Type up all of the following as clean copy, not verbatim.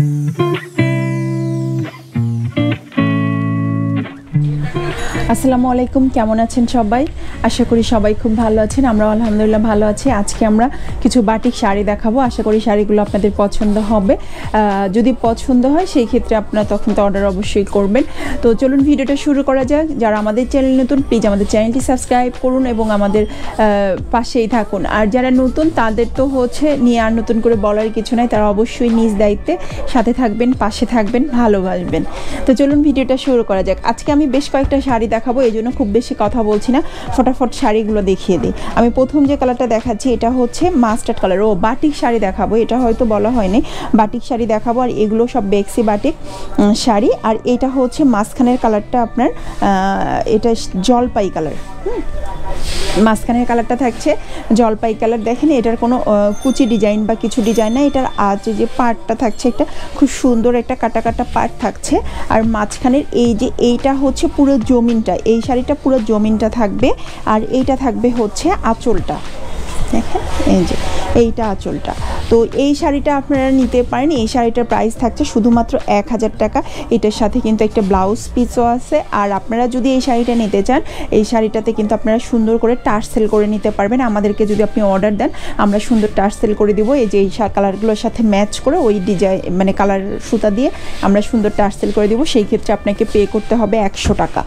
আসসালামু আলাইকুম, কেমন আছেন সবাই? আশা করি সবাই খুব ভালো আছেন। আমরা আলহামদুলিল্লাহ ভালো আছি। আজকে আমরা কিছু বাটিক শাড়ি দেখাবো। আশা করি শাড়িগুলো আপনাদের পছন্দ হবে। যদি পছন্দ হয় সেই ক্ষেত্রে আপনারা তখন তো অর্ডার অবশ্যই করবেন। তো চলুন ভিডিওটা শুরু করা যাক। যারা আমাদের চ্যানেল নতুন, প্লিজ আমাদের চ্যানেলটি সাবস্ক্রাইব করুন এবং আমাদের পাশেই থাকুন। আর যারা নতুন তাদের তো হচ্ছে নিয়ে আর নতুন করে বলার কিছু নাই, তারা অবশ্যই নিজ দায়িত্বে সাথে থাকবেন, পাশে থাকবেন, ভালোবাসবেন। তো চলুন ভিডিওটা শুরু করা যাক। আজকে আমি বেশ কয়েকটা শাড়ি দেখাবো, এই জন্য খুব বেশি কথা বলছি না, ফটাফট শাড়িগুলো দেখিয়ে দিই। আমি প্রথম যে কালারটা দেখাচ্ছি এটা হচ্ছে মাস্টার্ড কালার। ও বাটিক শাড়ি দেখাবো, এটা হয়তো বলা হয়নি। বাটিক শাড়ি দেখাবো, আর এগুলো সব বেক্সি বাটিক শাড়ি। আর এটা হচ্ছে মাঝখানের কালারটা আপনার এটা জলপাই কালার। মাঝখানের কালারটা থাকছে জলপাই কালার। দেখেন এটার কোনো কুচি ডিজাইন বা কিছু ডিজাইন না, এটার যে পার্টটা থাকছে একটা খুব সুন্দর একটা কাটা কাটা পার্ট থাকছে। আর মাঝখানের এইটা হচ্ছে পুরো জমিনটা, এই শাড়িটা পুরো জমিনটা থাকবে। আর এইটা থাকবে হচ্ছে আঁচলটা, দেখেন এইটা আঁচলটা। তো এই শাড়িটা আপনারা নিতে পারেন। এই শাড়িটার প্রাইস থাকছে শুধুমাত্র 1000 টাকা। এটার সাথে কিন্তু একটা ব্লাউজ পিসও আছে। আর আপনারা যদি এই শাড়িটা নিতে চান, এই শাড়িটাতে কিন্তু আপনারা সুন্দর করে টার্সেল করে নিতে পারবেন। আমাদেরকে যদি আপনি অর্ডার দেন, আমরা সুন্দর টার্সেল করে দিব। এই যে এই কালারগুলোর সাথে ম্যাচ করে ওই ডিজাইন মানে কালার সুতা দিয়ে আমরা সুন্দর টার্সেল করে দিব। সেই ক্ষেত্রে আপনাকে পে করতে হবে 100 টাকা।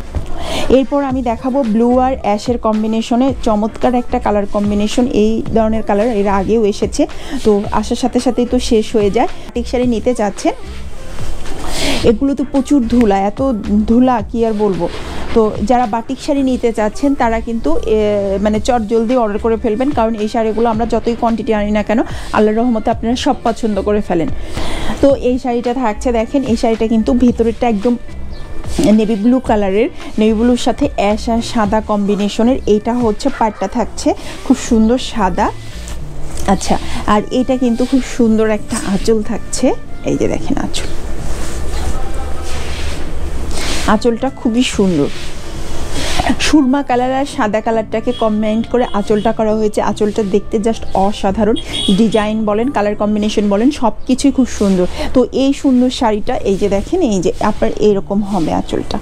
এরপর আমি দেখাবো ব্লু আর অ্যাশের কম্বিনেশনে চমৎকার একটা কালার কম্বিনেশন। এই ধরনের কালার এর আগেও এসেছে, তো আসার সাথে সাথেই তো শেষ হয়ে যায়। বাটিক শাড়ি নিতে চাচ্ছেন, এগুলো তো প্রচুর ধুলা, এত ধুলা কি আর বলবো। তো যারা বাটিক শাড়ি নিতে চাচ্ছেন তারা কিন্তু মানে চট জলদি অর্ডার করে ফেলবেন, কারণ এই শাড়িগুলো আমরা যতই কোয়ান্টিটি আনি না কেন, আল্লাহর রহমতে আপনারা সব পছন্দ করে ফেলেন। তো এই শাড়িটা থাকছে, দেখেন এই শাড়িটা কিন্তু ভেতরেরটা একদম নেভি ব্লু কালারের, নেভি ব্লুর সাথে অ্যাশ আর সাদা কম্বিনেশনের। এইটা হচ্ছে পাটটা থাকছে খুব সুন্দর সাদা। আচ্ছা, আর এটা কিন্তু খুব সুন্দর একটা আঁচল থাকছে। এই যে দেখেন আঁচলটা খুবই সুন্দর, সুরমা কালার আর সাদা কালারটাকে কম্বাইন্ড করে আঁচলটা করা হয়েছে। আঁচলটা দেখতে জাস্ট অসাধারণ, ডিজাইন বলেন, কালার কম্বিনেশন বলেন, সব কিছুই খুব সুন্দর। তো এই সুন্দর শাড়িটা এই যে দেখেন, এই যে আপনার এরকম হবে আঁচলটা।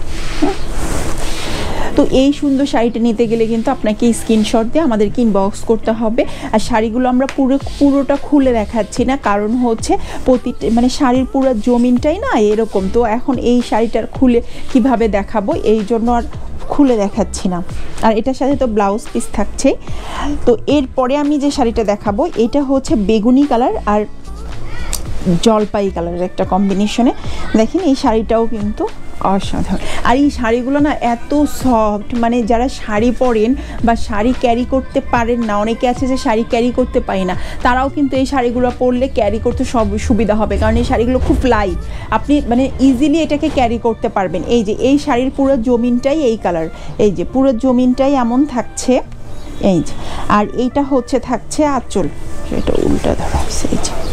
তো এই সুন্দর শাড়িটা নিতে গেলে কিন্তু আপনাকে স্ক্রিনশট দিয়ে আমাদেরকে ইনবক্স করতে হবে। আর শাড়িগুলো আমরা পুরোটা খুলে দেখাচ্ছি না, কারণ হচ্ছে মানে শাড়ির পুরো জমিনটাই না এরকম। তো এখন এই শাড়িটার খুলে কিভাবে দেখাবো, এই জন্য আর খুলে দেখাচ্ছি না। আর এটার সাথে তো ব্লাউজ পিস থাকছে। তো এরপরে আমি যে শাড়িটা দেখাবো এটা হচ্ছে বেগুনি কালার আর জলপাই কালারের একটা কম্বিনেশনে। দেখেন এই শাড়িটাও কিন্তু অসাধারণ। আর এই শাড়িগুলো না এত সফট, মানে যারা শাড়ি পরেন বা শাড়ি ক্যারি করতে পারেন না, অনেকে আছে যে শাড়ি ক্যারি করতে পারি না, তারাও কিন্তু এই শাড়িগুলো পরলে ক্যারি করতে সব সুবিধা হবে, কারণ এই শাড়িগুলো খুব লাইট, আপনি মানে ইজিলি এটাকে ক্যারি করতে পারবেন। এই যে এই শাড়ির পুরো জমিনটাই এই কালার, এই যে পুরো জমিনটাই এমন থাকছে। এই যে আর এইটা হচ্ছে থাকছে আঁচল, এটা উল্টা ধরা হয়েছে।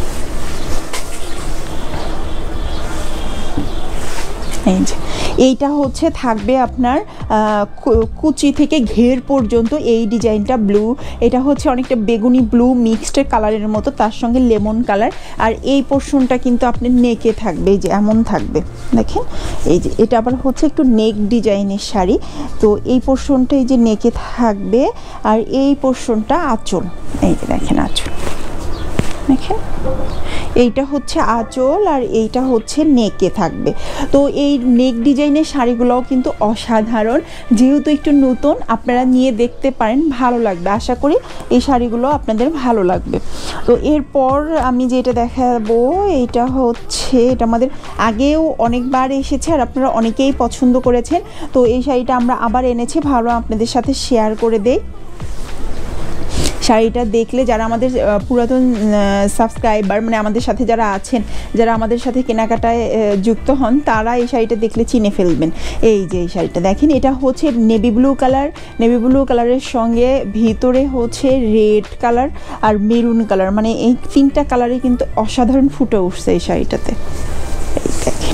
এই যে এইটা হচ্ছে থাকবে আপনার কুচি থেকে ঘের পর্যন্ত এই ডিজাইনটা ব্লু, এটা হচ্ছে অনেকটা বেগুনি ব্লু মিক্সড কালারের মতো, তার সঙ্গে লেমন কালার। আর এই পোর্শনটা কিন্তু আপনার নেকে থাকবে, এই যে এমন থাকবে, দেখেন এই যে এটা আবার হচ্ছে একটু নেক ডিজাইনের শাড়ি। তো এই পোর্শনটা এই যে নেকে থাকবে, আর এই পোর্শনটা আঁচল, এই যে দেখেন আঁচল, দেখেন এইটা হচ্ছে আঁচল আর এইটা হচ্ছে নেকে থাকবে। তো এই নেক ডিজাইনের শাড়িগুলোও কিন্তু অসাধারণ, যেহেতু একটু নতুন, আপনারা নিয়ে দেখতে পারেন, ভালো লাগবে। আশা করি এই শাড়িগুলো আপনাদের ভালো লাগবে। তো এরপর আমি যেটা দেখাবো এটা হচ্ছে, এটা আমাদের আগেও অনেকবার এসেছে আর আপনারা অনেকেই পছন্দ করেছেন। তো এই শাড়িটা আমরা আবার এনেছি, ভালো আপনাদের সাথে শেয়ার করে দেই। শাড়িটা দেখলে যারা আমাদের পুরাতন সাবস্ক্রাইবার, মানে আমাদের সাথে যারা আছেন, যারা আমাদের সাথে কেনাকাটায় যুক্ত হন, তারা এই শাড়িটা দেখলে চিনে ফেলবেন। এই যে এই শাড়িটা দেখেন, এটা হচ্ছে navy blue colour, navy blue কালারের সঙ্গে ভিতরে হচ্ছে রেড কালার আর মেরুন কালার, মানে এই তিনটা কালারে কিন্তু অসাধারণ ফুটে উঠছে এই শাড়িটাতে। এই দেখেন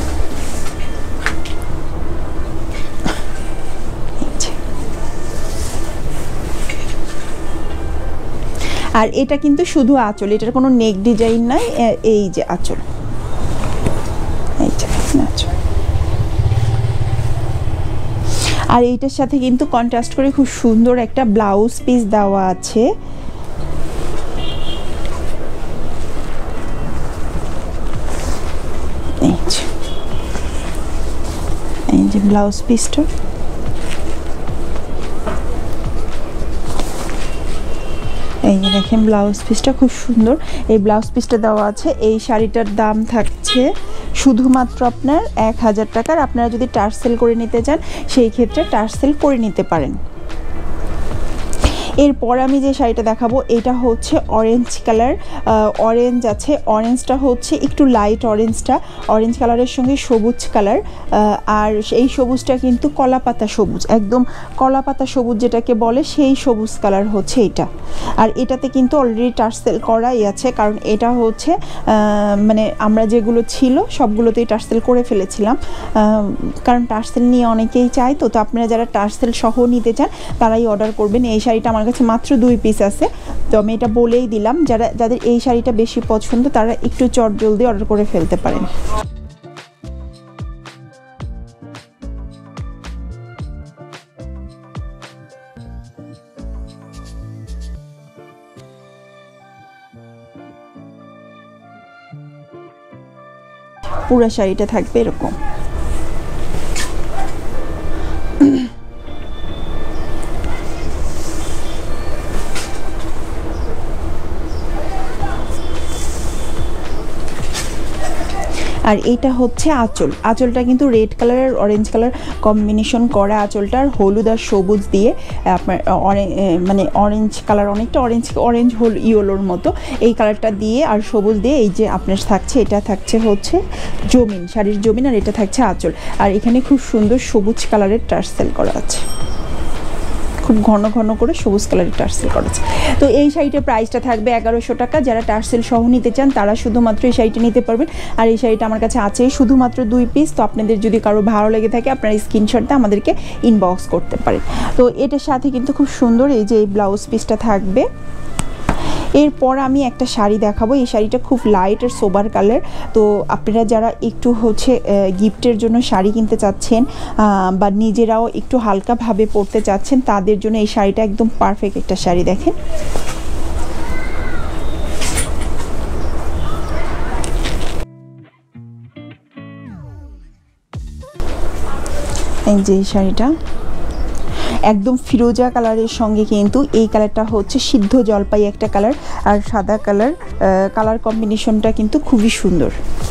আর এটা কিন্তু শুধু আঁচল, এটার কোনো নেক ডিজাইন নাই, এই যে আঁচল, আচ্ছা, আর এইটার সাথে কিন্তু কন্ট্রাস্ট করে খুব সুন্দর একটা ব্লাউজ পিস দেওয়া আছে। এই যে ব্লাউজ পিসটা, এই যে দেখেন ব্লাউজ পিসটা খুব সুন্দর, এই ব্লাউজ পিসটা দেওয়া আছে। এই শাড়িটার দাম থাকছে শুধুমাত্র আপনার 1000 টাকার। আপনারা যদি টার্সেল করে নিতে চান সেই ক্ষেত্রে টার্সেল করে নিতে পারেন। এরপর আমি যে শাড়িটা দেখাবো এটা হচ্ছে অরেঞ্জ কালার, অরেঞ্জ আছে, অরেঞ্জটা হচ্ছে একটু লাইট অরেঞ্জটা, অরেঞ্জ কালারের সঙ্গে সবুজ কালার, আর এই সবুজটা কিন্তু কলাপাতা সবুজ, একদম কলাপাতা সবুজ যেটাকে বলে সেই সবুজ কালার হচ্ছে এটা। আর এটাতে কিন্তু অলরেডি টার্সেল করাই আছে, কারণ এটা হচ্ছে মানে আমরা যেগুলো ছিল সবগুলোতেই টার্সেল করে ফেলেছিলাম, কারণ টার্সেল নিয়ে অনেকেই চায়। তো আপনারা যারা টার্সেল সহ নিতে চান তারাই অর্ডার করবেন। এই শাড়িটা আমার কাছে মাত্র 2 পিস আছে, তো আমি এটা বলেই দিলাম, যাদের এই শাড়িটা বেশি পছন্দ তারা একটু চট জলদি অর্ডার করে ফেলতে পারেন। পুরো শাড়িটা থাকবে এরকম। আর এইটা হচ্ছে আঁচল, আঁচলটা কিন্তু রেড কালার আর অরেঞ্জ কালার কম্বিনেশন করা আঁচলটা, আর হলুদ আর সবুজ দিয়ে আপনার মানে অরেঞ্জ কালার, অনেকটা অরেঞ্জ ইয়েলোর মতো এই কালারটা দিয়ে আর সবুজ দিয়ে এই যে আপনার থাকছে, এটা থাকছে হচ্ছে জমিন, শাড়ির জমিন, আর এটা থাকছে আঁচল। আর এখানে খুব সুন্দর সবুজ কালারের টার্সেল করা আছে, খুব ঘন ঘন করে সবুজ কালারের টার্সেল করেছে। তো এই শাড়িটার প্রাইসটা থাকবে 1100 টাকা। যারা টার্সেল সহ নিতে চান তারা শুধুমাত্র এই শাড়িটা নিতে পারবেন। আর এই শাড়িটা আমার কাছে আছে শুধুমাত্র 2 পিস। তো আপনাদের যদি কারো ভালো লেগে থাকে আপনারা স্ক্রিনশট দিয়ে আমাদেরকে ইনবক্স করতে পারেন। তো এটার সাথে কিন্তু খুব সুন্দর এই যে এই ব্লাউজ পিসটা থাকবে। এরপর আমি একটা শাড়ি দেখাবো, এই শাড়িটা খুব লাইট আর সোবার কালার। তো আপনারা যারা একটু হচ্ছে গিফটের জন্য শাড়ি কিনতে চাচ্ছেন বা নিজেরাও একটু হালকাভাবে পরতে চাচ্ছেন তাদের জন্য এই শাড়িটা একদম পারফেক্ট একটা শাড়ি। দেখেন এই যে এই শাড়িটা একদম ফিরোজা কালারের সঙ্গে কিন্তু এই কালারটা হচ্ছে সিদ্ধ জলপাই একটা কালার, আর সাদা কালার কম্বিনেশনটা কিন্তু খুবই সুন্দর।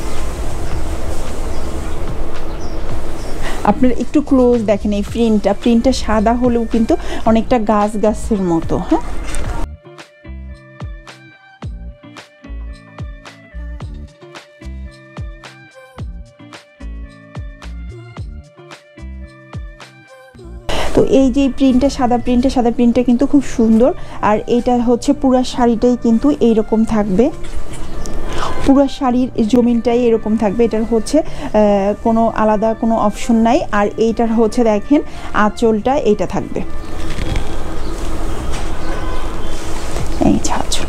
আপনারা একটু ক্লোজ দেখেন এই প্রিন্টটা সাদা হলেও কিন্তু অনেকটা গাছের মতো। হ্যাঁ, তো এই যে সাদা প্রিন্টটা কিন্তু খুব সুন্দর। আর এটা হচ্ছে পুরো শাড়িটাই কিন্তু এইরকম থাকবে, পুরো শাড়ির জমিনটাই এরকম থাকবে। এটার হচ্ছে কোনো আলাদা কোনো অপশন নাই। আর এইটার হচ্ছে দেখেন আঁচলটা এইটা থাকবে, এই আঁচল।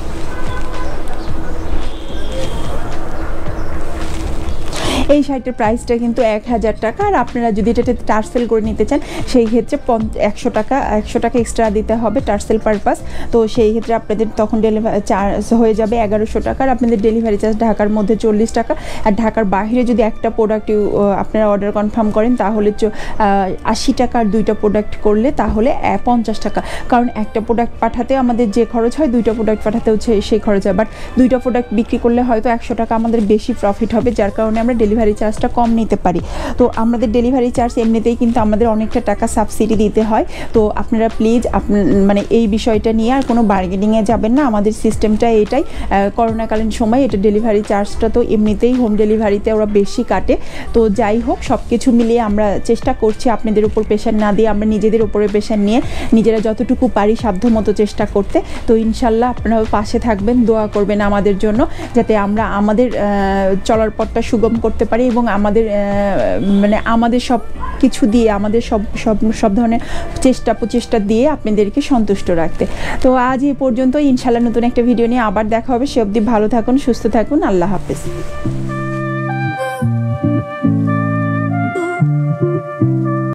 এই শাড়িটার প্রাইসটা কিন্তু 1000 টাকা। আর আপনারা যদি এটাতে টার্সেল করে নিতে চান সেই ক্ষেত্রে 100 টাকা এক্সট্রা দিতে হবে টার্সেল পারপাস। তো সেই ক্ষেত্রে আপনাদের তখন ডেলিভারি চার্জ হয়ে যাবে 1100 টাকা। আর আপনাদের ডেলিভারি চার্জ ঢাকার মধ্যে 40 টাকা। আর ঢাকার বাইরে যদি একটা প্রোডাক্ট আপনারা অর্ডার কনফার্ম করেন তাহলে 80 টাকা, আর 2টা প্রোডাক্ট করলে তাহলে 50 টাকা। কারণ একটা প্রোডাক্ট পাঠাতে আমাদের যে খরচ হয় 2টা প্রোডাক্ট পাঠাতে হচ্ছে সেই খরচ হয়, বাট 2টা প্রোডাক্ট বিক্রি করলে হয়তো 100 টাকা আমাদের বেশি প্রফিট হবে, যার কারণে আমরা ডেলিভারি চার্জটা কম নিতে পারি। তো আমাদের ডেলিভারি চার্জ এমনিতেই কিন্তু আমাদের অনেকটা টাকা সাবসিডি দিতে হয়। তো আপনারা প্লিজ মানে এই বিষয়টা নিয়ে আর কোনো বার্গেনিংয়ে যাবেন না। আমাদের সিস্টেমটা এটাই, করোনাকালীন সময় এটা ডেলিভারি চার্জটা তো এমনিতেই হোম ডেলিভারিতে ওরা বেশি কাটে। তো যাই হোক, সব কিছু মিলিয়ে আমরা চেষ্টা করছি আপনাদের উপর প্রেশার না দিয়ে আমরা নিজেদের উপরে প্রেশার নিয়ে নিজেরা যতটুকু পারি সাধ্যমতো চেষ্টা করতে। তো ইনশাল্লাহ আপনারা পাশে থাকবেন, দোয়া করবেন আমাদের জন্য, যাতে আমরা আমাদের চলার পথটা সুগম করতে পারি এবং আমাদের মানে আমাদের সব কিছু দিয়ে আমাদের সব ধরনের প্রচেষ্টা দিয়ে আপনাদেরকে সন্তুষ্ট রাখতে। তো আজ এই পর্যন্ত, ইনশাল্লাহ নতুন একটা ভিডিও নিয়ে আবার দেখা হবে। সে অবধি ভালো থাকুন, সুস্থ থাকুন, আল্লাহ হাফেজ।